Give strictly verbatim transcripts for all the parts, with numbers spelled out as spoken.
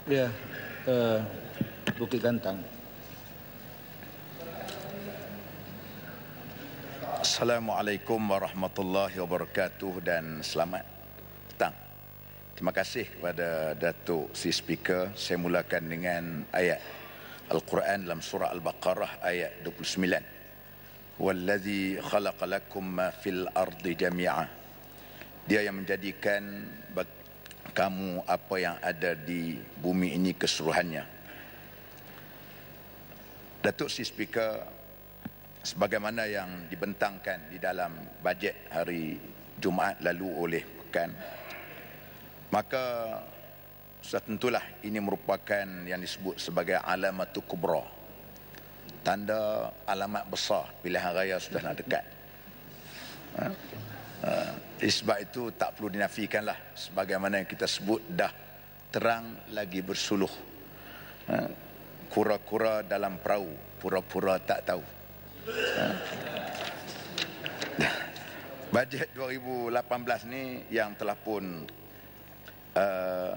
Ya, uh, Bukit Gantang. Assalamualaikum warahmatullahi wabarakatuh dan selamat petang. Terima kasih kepada Datuk Si Speaker. Saya mulakan dengan ayat Al-Quran dalam surah Al-Baqarah ayat dua puluh sembilan. Wallazi khalaqa lakum ma fil ardi jami'a. Dia yang menjadikan kamu apa yang ada di bumi ini keseluruhannya. Datuk Si Speaker, sebagaimana yang dibentangkan di dalam bajet hari Jumaat lalu oleh Pekan, maka sudah tentulah ini merupakan yang disebut sebagai alamatu kubra, tanda alamat besar pilihan raya sudah nak dekat. Ha? Ha. Sebab itu tak perlu dinafikanlah, sebagaimana yang kita sebut dah terang lagi bersuluh. Ha? Kura-kura dalam perahu, pura-pura tak tahu. Ha? Bajet dua ribu lapan belas ni yang telah pun uh,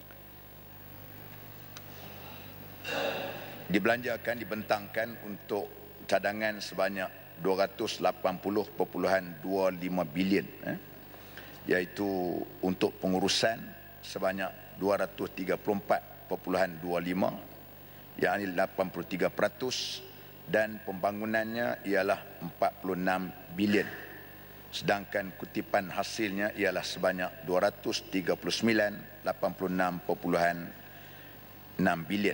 dibelanjakan, dibentangkan untuk cadangan sebanyak dua ratus lapan puluh perpuluhan dua lima bilion, eh? iaitu untuk pengurusan sebanyak dua ratus tiga puluh empat perpuluhan dua lima, yakni lapan puluh tiga peratus, dan pembangunannya ialah empat puluh enam bilion. Sedangkan kutipan hasilnya ialah sebanyak dua ratus tiga puluh sembilan, lapan puluh enam perpuluhan enam bilion.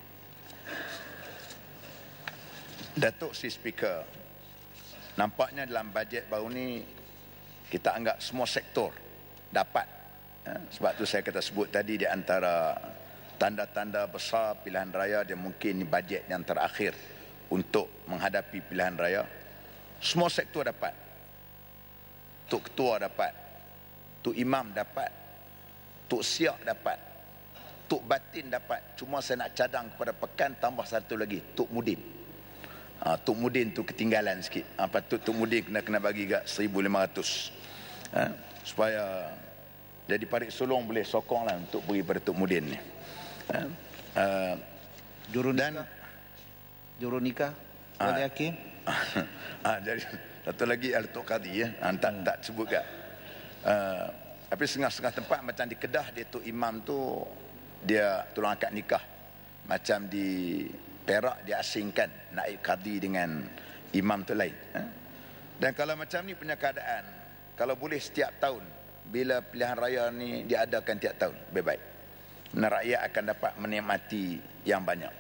Datuk Si Speaker, nampaknya dalam bajet baru ni kita anggap semua sektor dapat. Sebab tu saya kata sebut tadi, di antara tanda-tanda besar pilihan raya dia mungkin bajet yang terakhir untuk menghadapi pilihan raya. Semua sektor dapat. Tok Ketua dapat, Tok Imam dapat, Tok Siak dapat, Tok Batin dapat. Cuma saya nak cadang kepada Pekan tambah satu lagi, Tok Mudin. Ha, Tok Mudin tu ketinggalan sikit. Ha, patut Tok Mudin kena kena bagi kat seribu lima ratus. Ha, supaya jadi Parit Solong boleh sokonglah untuk beri pada Tok Mudin ni. Ha, uh, Jurunika, Jurunika, Wali Hakim. Ha, jadi satu lagi Al-Tok Qadhi, ya. Ha, tak, tak sebut kat. Uh, tapi setengah-setengah tempat macam di Kedah, dia Tok Imam tu dia tolong akad nikah. Macam di Perak dia asingkan naib qadi dengan imam tu lain. Ha? Dan kalau macam ni punya keadaan, kalau boleh setiap tahun bila pilihan raya ni diadakan tiap tahun, lebih baik. Dan rakyat akan dapat menikmati yang banyak.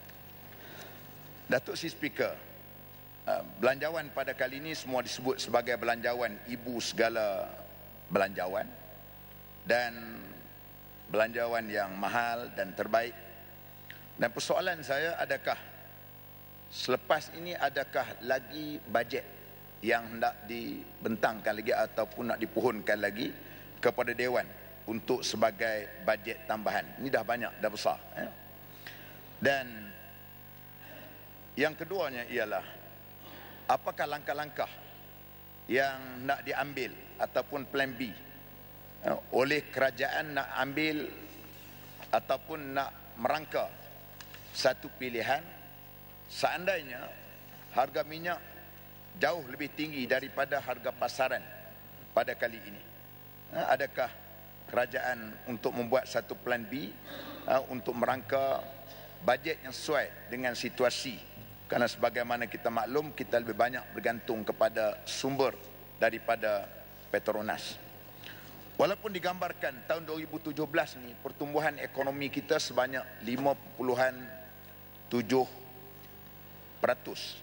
Datuk Si Speaker, belanjawan pada kali ini semua disebut sebagai belanjawan ibu segala belanjawan, dan belanjawan yang mahal dan terbaik. Dan persoalan saya, adakah selepas ini adakah lagi bajet yang hendak dibentangkan lagi ataupun nak dipohonkan lagi kepada Dewan untuk sebagai bajet tambahan? Ini dah banyak, dah besar, eh? Dan yang keduanya ialah, apakah langkah-langkah yang nak diambil ataupun plan B oleh kerajaan nak ambil ataupun nak merangka satu pilihan seandainya harga minyak jauh lebih tinggi daripada harga pasaran pada kali ini? Adakah kerajaan untuk membuat satu plan B untuk merangka bajet yang sesuai dengan situasi? Kerana sebagaimana kita maklum, kita lebih banyak bergantung kepada sumber daripada Petronas. Walaupun digambarkan tahun dua ribu tujuh belas ni pertumbuhan ekonomi kita sebanyak lima perpuluhan tujuh peratus,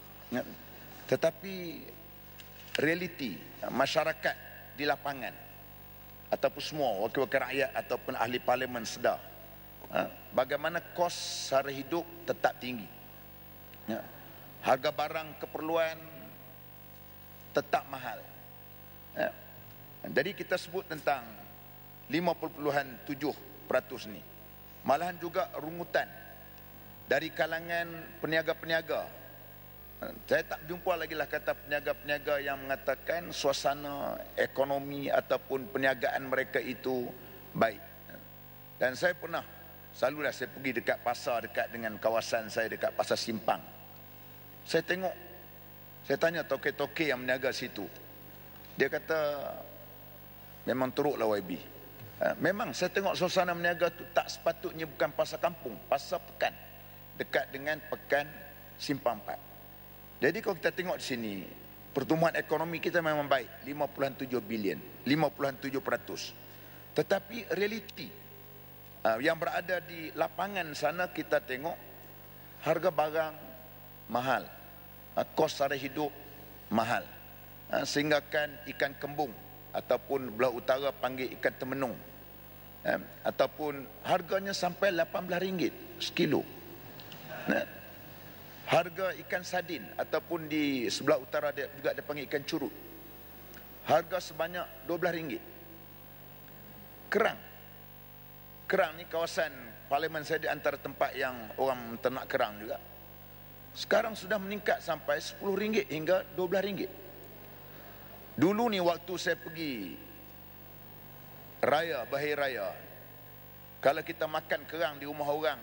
tetapi realiti masyarakat di lapangan ataupun semua wakil-wakil rakyat ataupun ahli parlimen sedar bagaimana kos sara hidup tetap tinggi. Ya. Harga barang keperluan tetap mahal. Ya. Jadi kita sebut tentang lima perpuluhan tujuh peratus ni. Malahan juga rungutan dari kalangan peniaga-peniaga. Saya tak jumpa lagi lah kata peniaga-peniaga yang mengatakan suasana ekonomi ataupun perniagaan mereka itu baik. Dan saya pernah selalulah saya pergi dekat pasar, dekat dengan kawasan saya, dekat pasar Simpang. Saya tengok, saya tanya tokek-tokek yang berniaga situ. Dia kata, memang teruklah Y B. Ha, memang saya tengok suasana berniaga tu tak sepatutnya bukan pasar kampung, pasar pekan. Dekat dengan pekan Simpang Empat. Jadi kalau kita tengok di sini, pertumbuhan ekonomi kita memang baik, lima puluh tujuh bilion, lima puluh tujuh peratus. Tetapi realiti uh, yang berada di lapangan sana, kita tengok harga barang mahal, uh, kos sara hidup mahal, uh, sehingga kan ikan kembung ataupun belah utara panggil ikan temenung, uh, ataupun harganya sampai lapan belas ringgit sekilo. Nah, harga ikan sardin ataupun di sebelah utara dia juga dia panggil ikan curut, harga sebanyak dua belas ringgit. Kerang, kerang ni kawasan parlimen saya di antara tempat yang orang ternak kerang juga. Sekarang sudah meningkat sampai sepuluh ringgit hingga dua belas ringgit. Dulu ni waktu saya pergi raya, Bahir Raya, kalau kita makan kerang di rumah orang,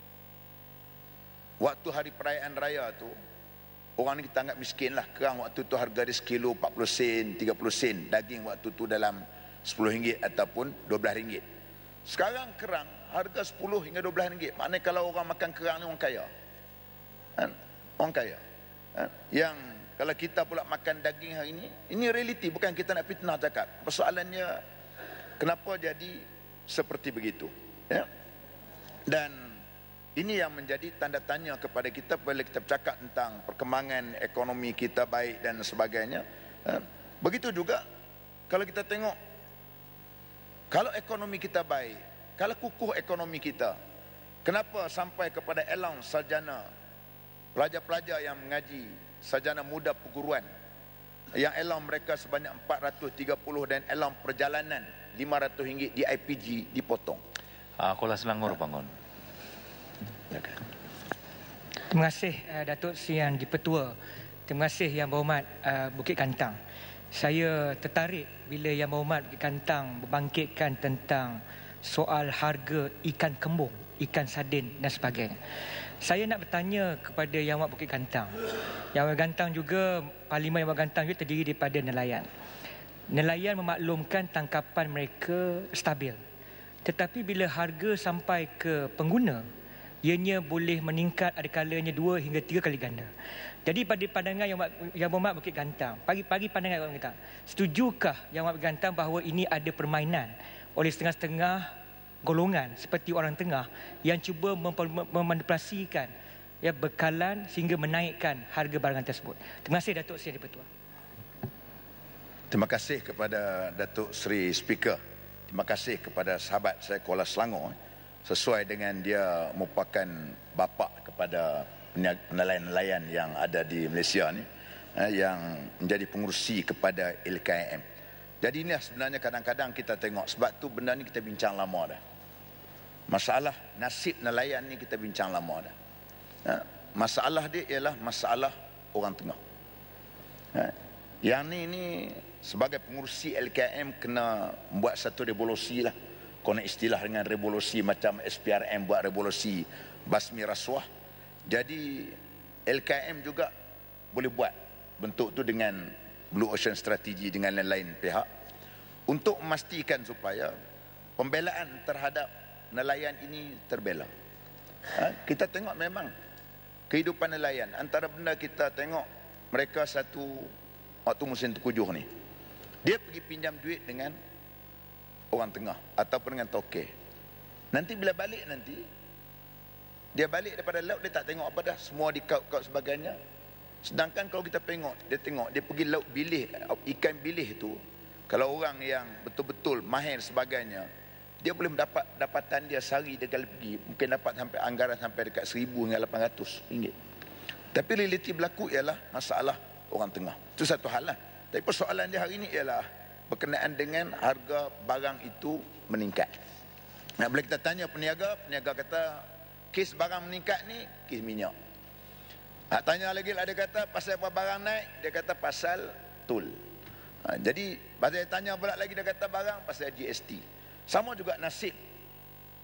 waktu hari perayaan raya tu, orang ni kita anggap miskin lah. Kerang waktu tu harga dia sekilo empat puluh sen, tiga puluh sen. Daging waktu tu dalam sepuluh ringgit ataupun dua belas ringgit. Sekarang kerang harga sepuluh hingga dua belas ringgit. Maknanya kalau orang makan kerang ni orang kaya. Ha? Orang kaya. Ha? Yang kalau kita pula makan daging hari ini, ini realiti, bukan kita nak fitnah cakap. Persoalannya, kenapa jadi seperti begitu? Ya? Dan ini yang menjadi tanda tanya kepada kita bila kita bercakap tentang perkembangan ekonomi kita baik dan sebagainya. Begitu juga kalau kita tengok, kalau ekonomi kita baik, kalau kukuh ekonomi kita, kenapa sampai kepada elang sarjana, pelajar-pelajar yang mengaji, sarjana muda perguruan, yang elang mereka sebanyak empat ratus tiga puluh dan elang perjalanan lima ratus ringgit di I P G dipotong. Ah, Kuala Selangor bangun. Terima kasih uh, Datuk Seri Yang di-Pertua. Terima kasih Yang Berhormat uh, Bukit Kantang. Saya tertarik bila Yang Berhormat Bukit Kantang membangkitkan tentang soal harga ikan kembung, ikan sardin dan sebagainya. Saya nak bertanya kepada Yang Berhormat Bukit Kantang. Yang Berhormat Kantang juga, Parlimen Yang Berhormat Kantang juga terdiri daripada nelayan. Nelayan memaklumkan tangkapan mereka stabil. Tetapi bila harga sampai ke pengguna, ianya boleh meningkat ada kalanya dua hingga tiga kali ganda. Jadi pada pandangan Yang Yang Berhormat Bukit Kantang, pagi-pagi pandangan orang kita, setujukah Yang Berhormat Bukit Kantang bahawa ini ada permainan oleh setengah-setengah golongan seperti orang tengah yang cuba memanipulasikan ya bekalan sehingga menaikkan harga barang tersebut? Terima kasih Datuk Seri di-Pertua. Terima kasih kepada Datuk Seri Speaker. Terima kasih kepada sahabat saya Kuala Selangor, sesuai dengan dia merupakan bapa kepada nelayan-nelayan yang ada di Malaysia ni, yang menjadi pengurusi kepada L K M. Jadi inilah sebenarnya kadang-kadang kita tengok, sebab tu benda ni kita bincang lama dah. Masalah nasib nelayan ni kita bincang lama dah. Masalah dia ialah masalah orang tengah. Yang ni ni sebagai pengurusi L K M kena buat satu revolusi lah. Kau nak istilah dengan revolusi macam S P R M buat revolusi basmi rasuah. Jadi L K M juga boleh buat bentuk tu dengan Blue Ocean Strategy dengan lain-lain pihak untuk memastikan supaya pembelaan terhadap nelayan ini terbela. Ha? Kita tengok memang kehidupan nelayan, antara benda kita tengok mereka satu waktu musim terkujuh ni, dia pergi pinjam duit dengan orang tengah ataupun dengan tokek. Nanti bila balik nanti, dia balik daripada laut, dia tak tengok apa dah, semua dikaut-kaut sebagainya. Sedangkan kalau kita tengok, dia tengok, dia pergi laut bilih, ikan bilih tu, kalau orang yang betul-betul mahir sebagainya, dia boleh mendapat dapatan dia sehari dia kali pergi, mungkin dapat sampai anggaran sampai dekat seribu hingga lapan ratus ringgit. Tapi realiti berlaku ialah masalah orang tengah. Itu satu hal lah. Tapi persoalan dia hari ini ialah berkenaan dengan harga barang itu meningkat. Nah, bila kita tanya peniaga, peniaga kata kes barang meningkat ni kes minyak. Nak tanya lagi lah, dia kata pasal apa barang naik, dia kata pasal tol. Ha, jadi pasal tanya pula lagi, dia kata barang pasal G S T. Sama juga nasib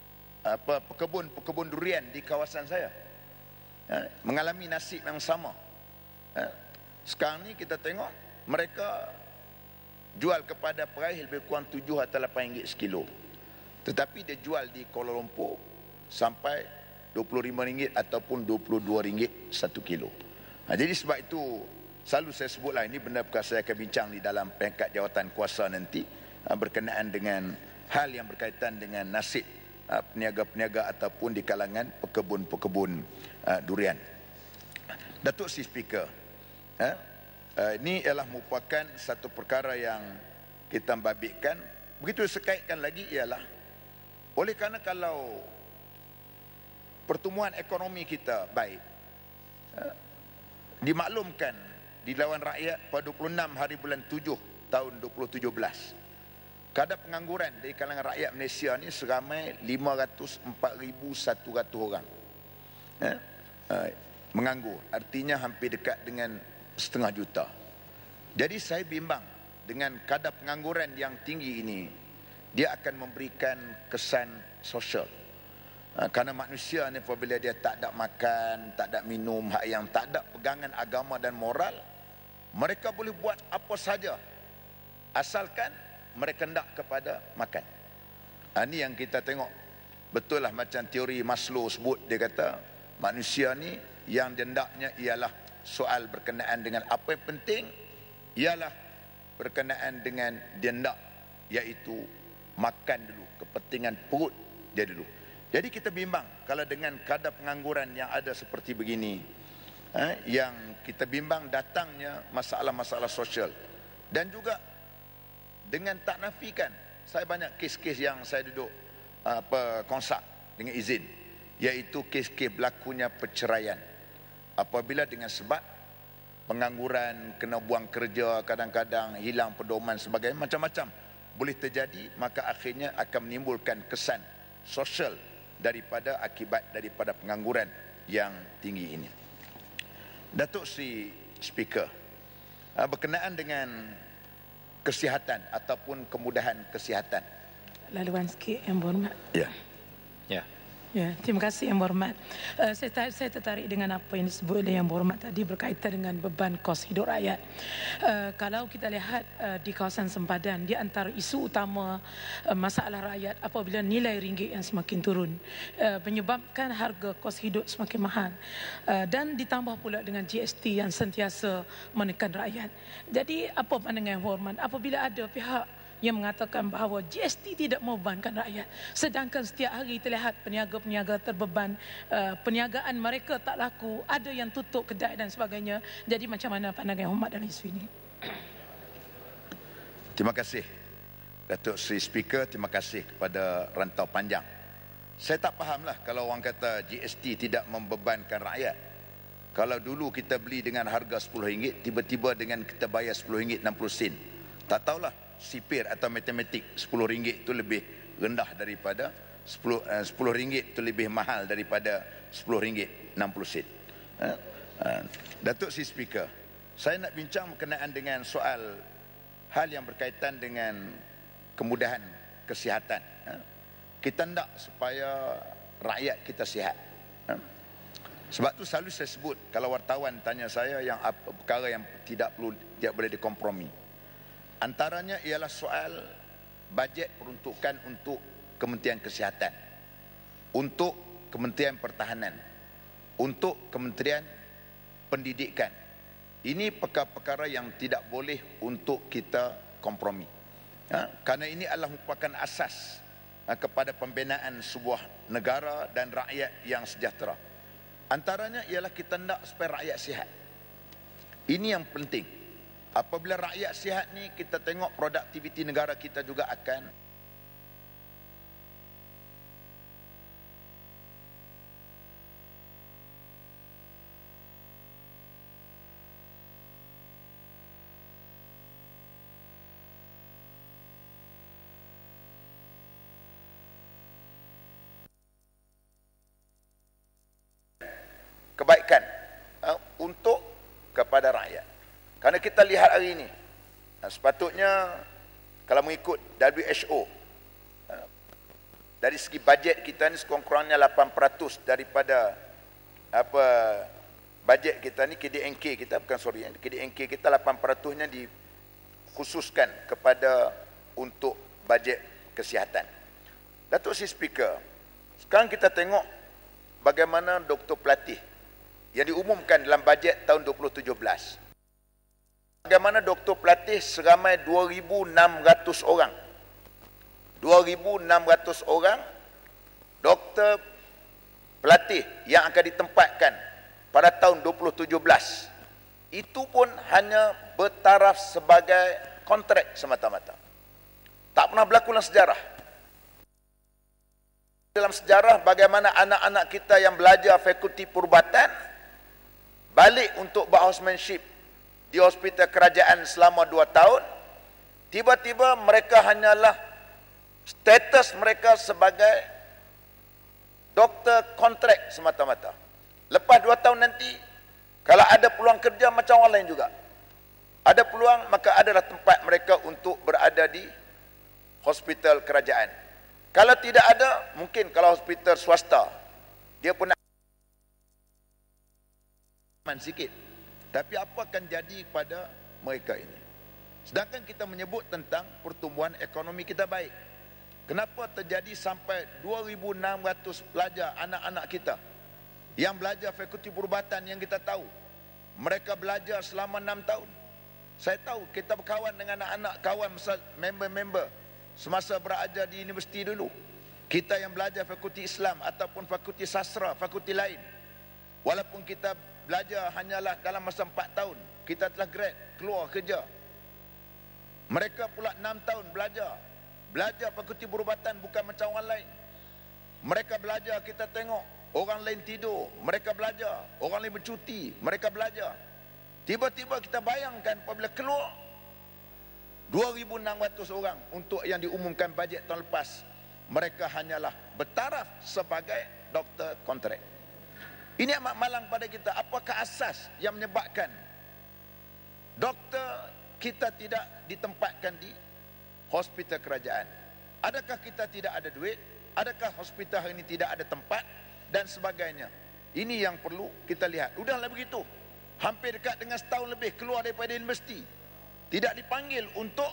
apa pekebun-pekebun durian di kawasan saya ha, mengalami nasib yang sama. Ha, sekarang ni kita tengok mereka jual kepada peraih lebih kurang tujuh atau lapan ringgit sekilo. Tetapi dia jual di Kuala Lumpur sampai dua puluh lima ringgit ataupun dua puluh dua ringgit satu kilo. Ha, jadi sebab itu selalu saya sebutlah, ini benda perkara saya akan bincang di dalam peringkat jawatan kuasa nanti ha, berkenaan dengan hal yang berkaitan dengan nasib ha, peniaga-peniaga ataupun di kalangan pekebun-pekebun ha, durian. Datuk Si Speaker, ha, ha, ini ialah merupakan satu perkara yang kita membabitkan. Begitu sekaitkan lagi ialah oleh kerana kalau pertumbuhan ekonomi kita baik, ha, dimaklumkan di Lawan Rakyat pada dua puluh enam hari bulan tujuh tahun dua ribu tujuh belas, kadar pengangguran dari kalangan rakyat Malaysia ni seramai lima ratus empat ribu seratus orang ha? Ha, menganggur, artinya hampir dekat dengan setengah juta. Jadi saya bimbang dengan kadar pengangguran yang tinggi ini, dia akan memberikan kesan sosial. Ha, kerana manusia ni apabila dia tak ada makan, tak ada minum, hak yang tak ada pegangan agama dan moral, mereka boleh buat apa saja asalkan mereka hendak kepada makan. Ha, ini yang kita tengok. Betul lah macam teori Maslow sebut, dia kata manusia ni yang dia hendaknya ialah soal berkenaan dengan apa yang penting, ialah berkenaan dengan dia hendak, iaitu makan dulu, kepentingan perut dia dulu. Jadi kita bimbang kalau dengan kadar pengangguran yang ada seperti begini, eh, yang kita bimbang datangnya masalah-masalah sosial. Dan juga dengan tak nafikan, saya banyak kes-kes yang saya duduk apa konsak dengan izin, iaitu kes-kes berlakunya perceraian. Apabila dengan sebab pengangguran, kena buang kerja, kadang-kadang hilang pedoman sebagainya, macam-macam boleh terjadi, maka akhirnya akan menimbulkan kesan sosial daripada akibat daripada pengangguran yang tinggi ini. Datuk Si Speaker, berkenaan dengan kesihatan ataupun kemudahan kesihatan. Laluan sikit Yang Berhormat. Ya. Ya. Ya, terima kasih Yang Berhormat. Uh, saya, saya tertarik dengan apa yang disebut oleh Yang Berhormat tadi berkaitan dengan beban kos hidup rakyat. Uh, kalau kita lihat uh, di kawasan sempadan, di antara isu utama uh, masalah rakyat apabila nilai ringgit yang semakin turun uh, menyebabkan harga kos hidup semakin mahal, uh, dan ditambah pula dengan G S T yang sentiasa menekan rakyat. Jadi apa pandangan Yang Berhormat apabila ada pihak yang mengatakan bahawa G S T tidak membebankan rakyat, sedangkan setiap hari terlihat peniaga-peniaga terbeban, uh, perniagaan mereka tak laku, ada yang tutup kedai dan sebagainya. Jadi macam mana pandangan Yang Berhormat dalam isu ini? Terima kasih Datuk Si Speaker, terima kasih kepada Rantau Panjang. Saya tak fahamlah kalau orang kata G S T tidak membebankan rakyat. Kalau dulu kita beli dengan harga sepuluh ringgit, tiba-tiba dengan kita bayar sepuluh ringgit enam puluh sen, tak tahulah sipir atau matematik, sepuluh ringgit itu lebih rendah daripada sepuluh, uh, sepuluh ringgit itu lebih mahal daripada sepuluh ringgit enam puluh sen. Uh, uh, Datuk Si Speaker, saya nak bincang berkenaan dengan soal hal yang berkaitan dengan kemudahan kesihatan. Uh, kita hendak supaya rakyat kita sihat. Uh, sebab tu selalu saya sebut, kalau wartawan tanya saya yang apa, perkara yang tidak perlu, tidak boleh dikompromi, antaranya ialah soal bajet peruntukan untuk Kementerian Kesihatan, untuk Kementerian Pertahanan, untuk Kementerian Pendidikan. Ini perkara-perkara yang tidak boleh untuk kita kompromi. Ha? Kerana ini adalah merupakan asas ha, kepada pembinaan sebuah negara dan rakyat yang sejahtera. Antaranya ialah kita hendak supaya rakyat sihat. Ini yang penting. Apabila rakyat sihat ni, kita tengok produktiviti negara kita juga akan kebaikan uh, untuk kepada rakyat. Kerana kita lihat hari ini, sepatutnya kalau mengikut W H O, dari segi bajet kita ni sekurang-kurangnya lapan peratus daripada apa bajet kita ni, K D N K kita, bukan sorry, K D N K kita lapan peratus-nya dikhususkan kepada untuk bajet kesihatan. Datuk Si Speaker, sekarang kita tengok bagaimana doktor pelatih yang diumumkan dalam bajet tahun dua ribu tujuh belas. Bagaimana doktor pelatih seramai dua ribu enam ratus orang. dua ribu enam ratus orang doktor pelatih yang akan ditempatkan pada tahun dua ribu tujuh belas. Itu pun hanya bertaraf sebagai kontrak semata-mata. Tak pernah berlaku dalam sejarah. Dalam sejarah bagaimana anak-anak kita yang belajar fakulti perubatan balik untuk berhousemanship di hospital kerajaan selama dua tahun, tiba-tiba mereka hanyalah status mereka sebagai doktor kontrak semata-mata. Lepas dua tahun nanti, kalau ada peluang kerja macam orang lain juga. Ada peluang, maka adalah tempat mereka untuk berada di hospital kerajaan. Kalau tidak ada, mungkin kalau hospital swasta, dia pun nak aman sikit. Tapi apa akan jadi pada mereka ini? Sedangkan kita menyebut tentang pertumbuhan ekonomi kita baik. Kenapa terjadi sampai dua ribu enam ratus pelajar anak-anak kita yang belajar fakulti perubatan yang kita tahu, mereka belajar selama enam tahun. Saya tahu kita berkawan dengan anak-anak kawan member-member semasa berada di universiti dulu. Kita yang belajar fakulti Islam ataupun fakulti sastra, fakulti lain, walaupun kita belajar hanyalah dalam masa empat tahun, kita telah grad, keluar kerja. Mereka pula enam tahun belajar. Belajar fakulti perubatan bukan macam orang lain. Mereka belajar, kita tengok orang lain tidur, mereka belajar. Orang lain bercuti, mereka belajar. Tiba-tiba kita bayangkan apabila keluar dua ribu enam ratus orang untuk yang diumumkan bajet tahun lepas, mereka hanyalah bertaraf sebagai doktor kontrak. Ini amat malang pada kita. Apakah asas yang menyebabkan doktor kita tidak ditempatkan di hospital kerajaan? Adakah kita tidak ada duit? Adakah hospital hari ini tidak ada tempat? Dan sebagainya. Ini yang perlu kita lihat. Udahlah begitu, hampir dekat dengan setahun lebih keluar daripada universiti, tidak dipanggil untuk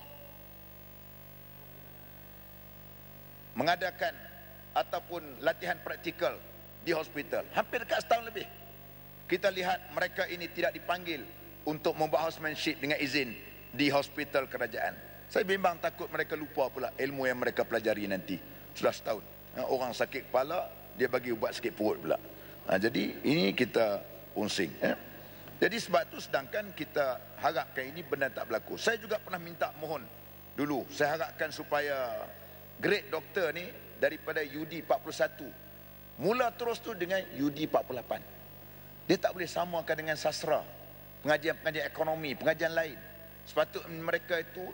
mengadakan ataupun latihan praktikal di hospital. Hampir dekat setahun lebih. Kita lihat mereka ini tidak dipanggil untuk membuat housemanship dengan izin di hospital kerajaan. Saya bimbang takut mereka lupa pula ilmu yang mereka pelajari nanti. Sudah setahun. Orang sakit kepala, dia bagi ubat sakit perut pula. Ha, jadi ini kita pusing. Eh? Jadi sebab tu sedangkan kita harapkan ini benar tak berlaku. Saya juga pernah minta mohon dulu. Saya harapkan supaya grade doktor ni daripada U D empat puluh satu mula terus tu dengan U D empat puluh lapan. Dia tak boleh samakan dengan sastra, pengajian-pengajian ekonomi, pengajian lain. Sepatutnya mereka itu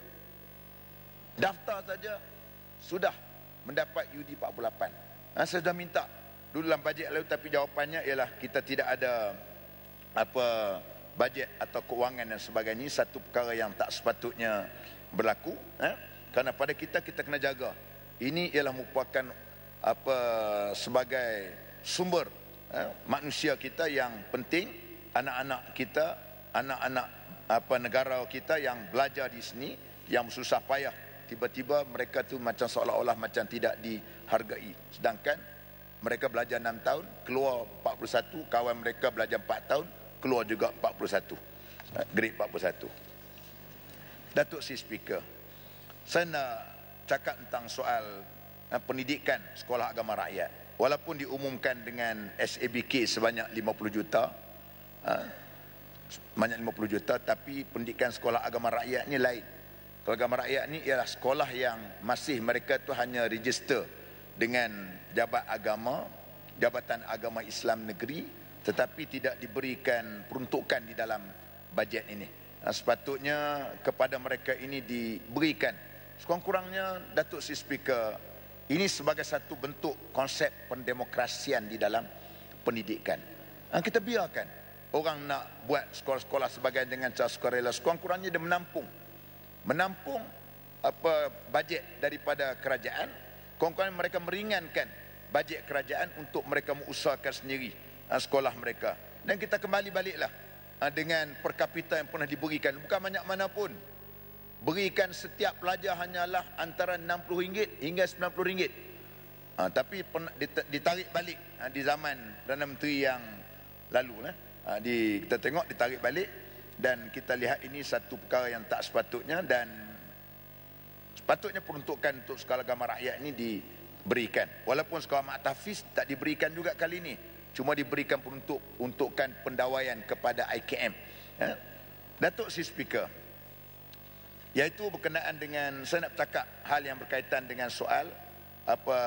daftar saja sudah mendapat U D empat puluh lapan. Ha, saya sudah minta dulu dalam bajet lalu, tapi jawapannya ialah kita tidak ada apa bajet atau kewangan dan sebagainya. Satu perkara yang tak sepatutnya berlaku. Eh? Kerana pada kita, kita kena jaga. Ini ialah merupakan apa sebagai sumber eh, manusia kita yang penting. Anak-anak kita, anak-anak apa negara kita yang belajar di sini, yang susah payah, tiba-tiba mereka tu macam seolah-olah macam tidak dihargai. Sedangkan mereka belajar enam tahun, keluar empat puluh satu, kawan mereka belajar empat tahun, keluar juga empat puluh satu, grade empat puluh satu. Datuk Si Speaker, saya nak cakap tentang soal uh, pendidikan sekolah agama rakyat. Walaupun diumumkan dengan S A B K sebanyak lima puluh juta, uh, banyak lima puluh juta, tapi pendidikan sekolah agama rakyat ni lain. Sekolah agama rakyat ni ialah sekolah yang masih mereka tu hanya register dengan jabat agama, Jabatan Agama Islam Negeri, tetapi tidak diberikan peruntukan di dalam bajet ini. Sepatutnya kepada mereka ini diberikan sekurang-kurangnya, Datuk Si Speaker, ini sebagai satu bentuk konsep pendemokrasian di dalam pendidikan. Kita biarkan orang nak buat sekolah-sekolah sebagai dengan cara sukarela, sekurang-kurangnya dia menampung menampung apa bajet daripada kerajaan, Kawan-kawan mereka meringankan bajet kerajaan untuk mereka mengusahakan sendiri uh, sekolah mereka. Dan kita kembali baliklah uh, dengan per kapita yang pernah diberikan, bukan banyak mana pun. Berikan setiap pelajar hanyalah antara enam puluh ringgit hingga sembilan puluh ringgit. Uh, tapi pernah ditarik balik uh, di zaman Perdana Menteri yang lalu. Uh, di, kita tengok ditarik balik, dan kita lihat ini satu perkara yang tak sepatutnya, dan sepatutnya peruntukan untuk sekolah agama rakyat ini diberikan. Walaupun sekolah mak tahfiz tak diberikan juga kali ini, cuma diberikan peruntuk untukkan pendawaian kepada I K M. Ya. Datuk Si Speaker, iaitu berkenaan dengan, saya nak bercakap hal yang berkaitan dengan soal apa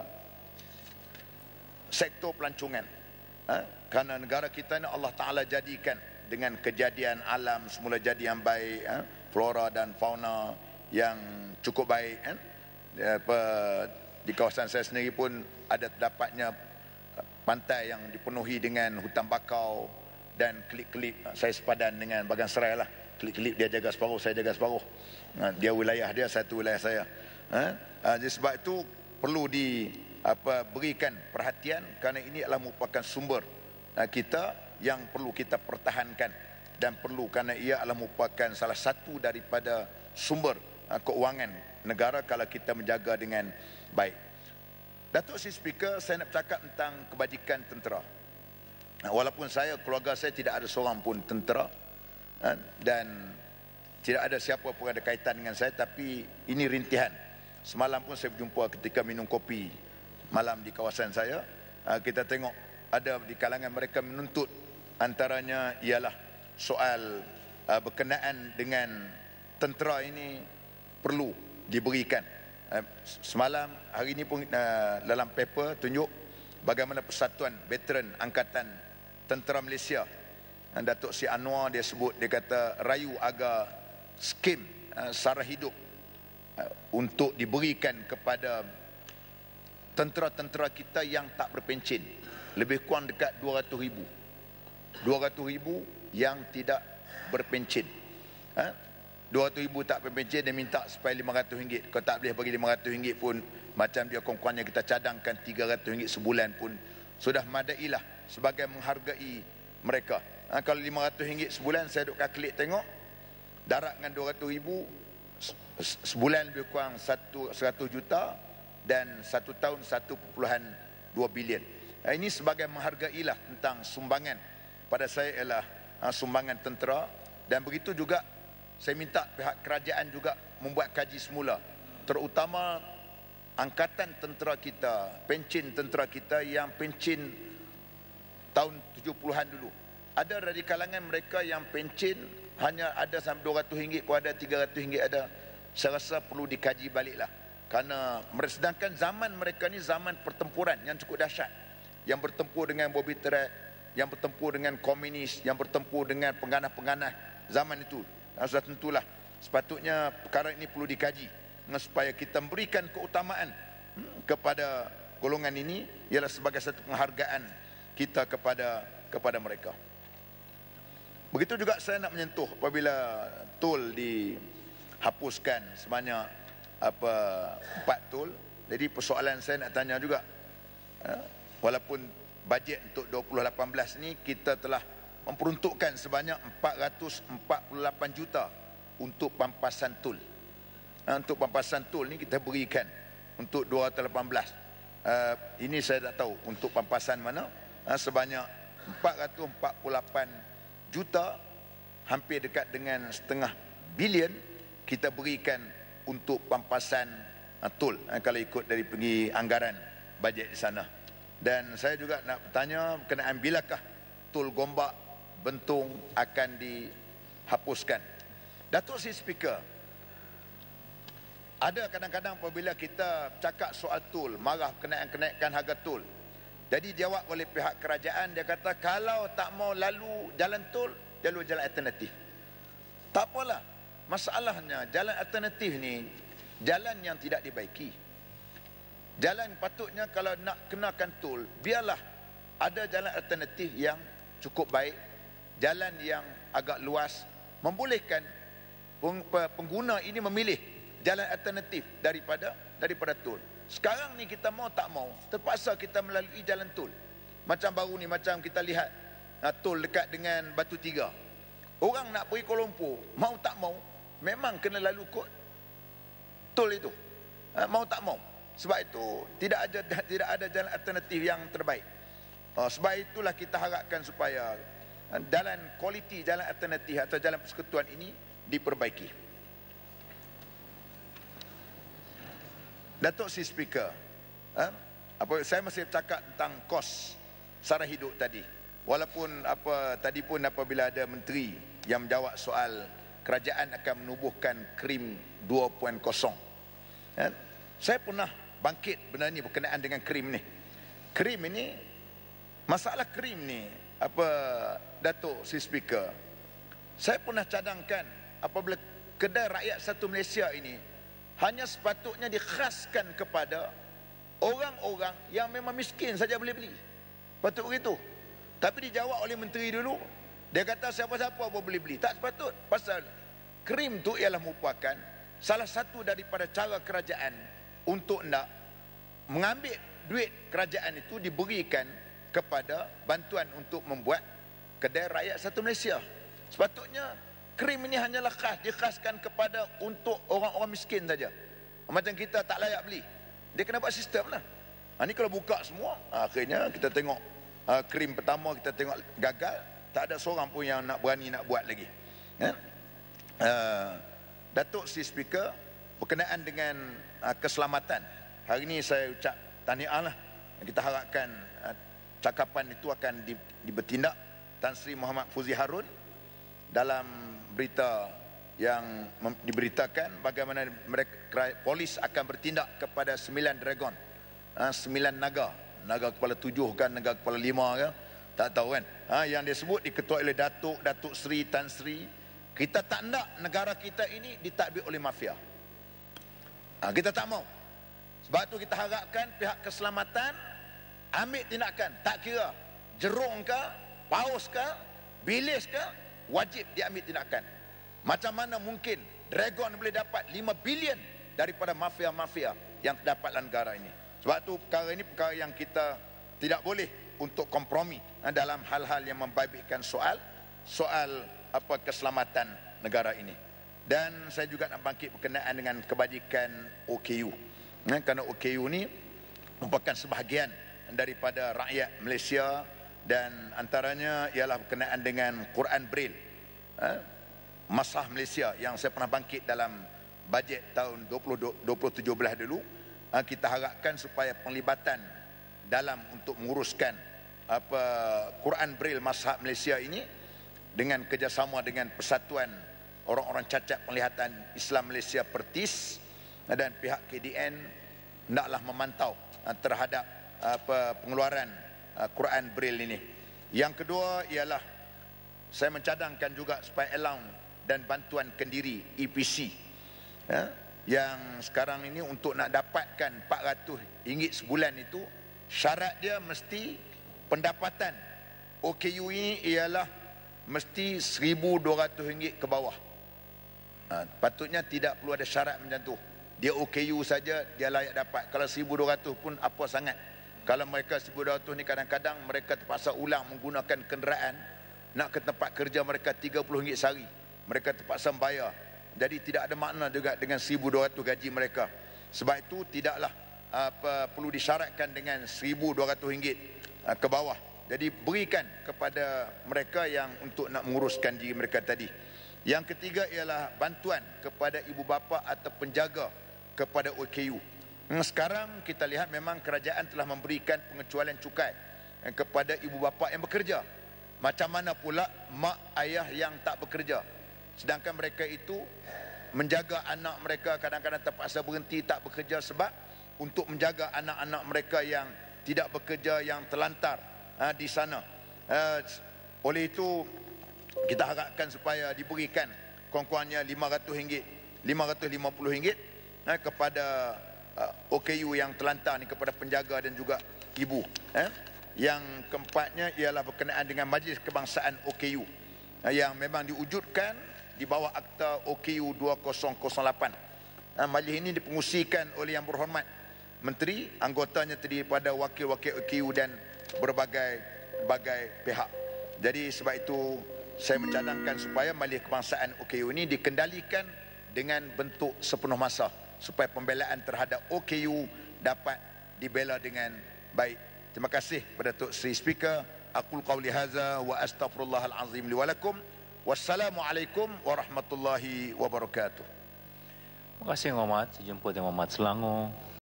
sektor pelancongan. Ha? Kerana negara kita ini Allah Ta'ala jadikan dengan kejadian alam semula jadi yang baik, ha? Flora dan fauna yang cukup baik, ha? Apa, di kawasan saya sendiri pun ada terdapatnya pantai yang dipenuhi dengan hutan bakau dan kelip-kelip. Saya sepadan dengan Bagan Serai lah. Kelip-kelip dia jaga separuh, saya jaga separuh. Ha? Dia wilayah dia, satu wilayah saya. Ha? Ha, jadi sebab itu perlu di apa berikan perhatian, kerana ini adalah merupakan sumber uh, kita yang perlu kita pertahankan, dan perlu kerana ia adalah merupakan salah satu daripada sumber uh, keuangan negara kalau kita menjaga dengan baik. Datuk Si Speaker, saya nak bercakap tentang kebajikan tentera. Uh, walaupun saya, keluarga saya tidak ada seorang pun tentera, uh, dan tidak ada siapa pun ada kaitan dengan saya, tapi ini rintihan. Semalam pun saya berjumpa ketika minum kopi malam di kawasan saya, kita tengok ada di kalangan mereka menuntut, antaranya ialah soal berkenaan dengan tentera ini perlu diberikan. Semalam, hari ini pun dalam paper tunjuk bagaimana Persatuan Veteran Angkatan Tentera Malaysia, Datuk Si Anwar, dia sebut, dia kata rayu agar skim sara hidup untuk diberikan kepada tentera-tentera kita yang tak berpencen, lebih kurang dekat dua ratus ribu dua ratus ribu yang tidak berpencen. ha? dua ratus ribu tak berpencen, dia minta supaya lima ratus ringgit. Kalau tak boleh bagi lima ratus ringgit pun, macam dia kurang-kurangnya kita cadangkan tiga ratus ringgit sebulan pun sudah madailah sebagai menghargai mereka. ha? Kalau lima ratus ringgit sebulan, saya duk kalkulat tengok, darat dengan dua ratus ribu sebulan lebih kurang seratus juta, dan satu tahun satu perpuluhan dua bilion. Ini sebagai menghargailah tentang sumbangan pada saya ialah sumbangan tentera. Dan begitu juga saya minta pihak kerajaan juga membuat kaji semula, terutama angkatan tentera kita, pencen tentera kita yang pencen tahun tujuh puluhan dulu. Ada dari kalangan mereka yang pencen hanya ada sampai dua ratus ringgit pun ada, tiga ratus ringgit ada. Saya rasa perlu dikaji baliklah. Kerana sedangkan zaman mereka ni zaman pertempuran yang cukup dahsyat, yang bertempur dengan Bobby Track, yang bertempur dengan komunis, yang bertempur dengan pengganah-pengganah zaman itu. Sudah tentulah sepatutnya perkara ini perlu dikaji, supaya kita memberikan keutamaan kepada golongan ini, ialah sebagai satu penghargaan kita kepada kepada mereka. Begitu juga saya nak menyentuh apabila tol dihapuskan sebanyak apa empat tol. Jadi persoalan saya nak tanya juga, ya, walaupun bajet untuk dua ribu lapan belas ni kita telah memperuntukkan sebanyak empat ratus empat puluh lapan juta untuk pampasan tol. Ha, untuk pampasan tol ni kita berikan untuk dua ribu lapan belas. Uh, ini saya tak tahu untuk pampasan mana. Ha, sebanyak empat ratus empat puluh lapan juta, hampir dekat dengan setengah bilion kita berikan untuk pampasan uh, tol, uh, kalau ikut dari pergi anggaran bajet di sana. Dan saya juga nak bertanya berkenaan bilakah tol Gombak Bentung akan dihapuskan. Datuk Si Speaker, ada kadang-kadang apabila kita cakap soal tol, marah kenaikan-kenaikan harga tol, jadi jawab oleh pihak kerajaan, dia kata kalau tak mau lalu jalan tol, jalur jalan alternatif. Tak apalah, masalahnya jalan alternatif ni jalan yang tidak dibaiki. Jalan patutnya kalau nak kenakan tol, biarlah ada jalan alternatif yang cukup baik, jalan yang agak luas, membolehkan pengguna ini memilih jalan alternatif daripada daripada tol. Sekarang ni kita mau tak mau, terpaksa kita melalui jalan tol. Macam baru ni, macam kita lihat uh, tol dekat dengan Batu Tiga. Orang nak pergi Kuala Lumpur, mau tak mau, memang kena lalu kod tol itu. Uh, mau tak mau. Sebab itu tidak ada tidak ada jalan alternatif yang terbaik. Uh, sebab itulah kita harapkan supaya uh, jalan kualiti jalan alternatif atau jalan persekutuan ini diperbaiki. Datuk Si Speaker, ha? apa saya masih cakap tentang kos sara hidup tadi. Walaupun apa tadi pun apabila ada menteri yang menjawab soal kerajaan akan menubuhkan krim dua titik kosong. Ha? Saya pernah bangkit benda ni berkenaan dengan krim ni. Krim ini, masalah krim ni, apa Datuk Si Speaker, saya pernah cadangkan apabila kedai rakyat satu Malaysia ini hanya sepatutnya dikhaskan kepada orang-orang yang memang miskin saja boleh beli. Patut begitu. Tapi dijawab oleh menteri dulu, dia kata siapa-siapa pun boleh beli. Tak sepatut. Pasal krim tu ialah merupakan salah satu daripada cara kerajaan untuk nak mengambil duit kerajaan itu diberikan kepada bantuan untuk membuat kedai rakyat satu Malaysia. Sepatutnya krim ini hanyalah khas, dikhaskan kepada untuk orang-orang miskin saja. Macam kita tak layak beli. Dia kena buat sistem lah. Ha, ni kalau buka semua, akhirnya kita tengok uh, krim pertama kita tengok gagal. Tak ada seorang pun yang nak berani nak buat lagi. Ya? Uh, Datuk Si Speaker, berkenaan dengan uh, keselamatan. Hari ini saya ucap tahniah lah. Kita harapkan uh, cakapan itu akan di, dibertindak. Tan Sri Muhammad Fuzi Harun dalam berita yang diberitakan bagaimana mereka polis akan bertindak kepada sembilan dragon, ha, sembilan naga, naga kepala tujuh kan, naga kepala lima kan, tak tahu kan, ha, yang disebut diketuai oleh Datuk Datuk Sri Tan Sri. Kita tak nak negara kita ini ditadbir oleh mafia, ha, kita tak mau. Sebab tu kita harapkan pihak keselamatan ambil tindakan, tak kira jerung ke, paus ke, bilis ke, wajib diambil tindakan. Macam mana mungkin Dragon boleh dapat lima bilion daripada mafia-mafia yang terdapat dalam negara ini. Sebab tu perkara ini perkara yang kita tidak boleh untuk kompromi dalam hal-hal yang membabitkan soal soal apa keselamatan negara ini. Dan saya juga nak bangkit berkenaan dengan kebajikan O K U. Kerana O K U ni merupakan sebahagian daripada rakyat Malaysia dan antaranya ialah berkenaan dengan Quran Braille. Ha? Masalah Malaysia yang saya pernah bangkit dalam bajet tahun dua ribu tujuh belas dulu. Ha, kita harapkan supaya penglibatan dalam untuk menguruskan apa Quran Braille Mazhab Malaysia ini dengan kerjasama dengan Persatuan Orang-orang Cacat Penglihatan Islam Malaysia Pertis dan pihak K D N hendaklah memantau ha, terhadap apa pengeluaran ha, Quran Braille ini. Yang kedua ialah saya mencadangkan juga supaya allowance dan bantuan kendiri E P C, ya, yang sekarang ini untuk nak dapatkan empat ratus ringgit sebulan itu syarat dia mesti pendapatan O K U ini ialah mesti seribu dua ratus ringgit ke bawah. Ha, patutnya tidak perlu ada syarat macam tu. Dia O K U saja dia layak dapat. Kalau seribu dua ratus pun apa sangat. Kalau mereka seribu dua ratus ni kadang-kadang mereka terpaksa ulang menggunakan kenderaan nak ke tempat kerja mereka tiga puluh ringgit sehari. Mereka terpaksa membayar. Jadi tidak ada makna juga dengan seribu dua ratus gaji mereka. Sebab itu tidaklah apa, perlu disyaratkan dengan seribu dua ratus ringgit ke bawah. Jadi berikan kepada mereka yang untuk nak menguruskan diri mereka tadi. Yang ketiga ialah bantuan kepada ibu bapa atau penjaga kepada O K U. Sekarang kita lihat memang kerajaan telah memberikan pengecualian cukai kepada ibu bapa yang bekerja. Macam mana pula mak ayah yang tak bekerja? Sedangkan mereka itu menjaga anak mereka kadang-kadang terpaksa berhenti tak bekerja sebab untuk menjaga anak-anak mereka yang tidak bekerja, yang terlantar ha, di sana. Ha, oleh itu kita harapkan supaya diberikan kurang-kurangnya lima ratus ringgit, lima ratus lima puluh ringgit ha, kepada uh, O K U yang terlantar ni, kepada penjaga dan juga ibu. Ha. Yang keempatnya ialah berkenaan dengan Majlis Kebangsaan O K U ha, yang memang diwujudkan di bawah Akta O K U dua ribu lapan. Ha, majlis ini dipengusikan oleh Yang Berhormat menteri, anggotanya terdiri pada wakil-wakil O K U dan berbagai berbagai pihak. Jadi sebab itu saya mencadangkan supaya Majlis Kebangsaan O K U ini dikendalikan dengan bentuk sepenuh masa supaya pembelaan terhadap O K U dapat dibela dengan baik. Terima kasih kepada Tok Sri Speaker. Aqul qawli hadza wa astaghfirullahal azim li wa lakum. Wassalamualaikum warahmatullahi wabarakatuh. Terima kasih Yang Hormat. Sejemput Yang Hormat Selangor.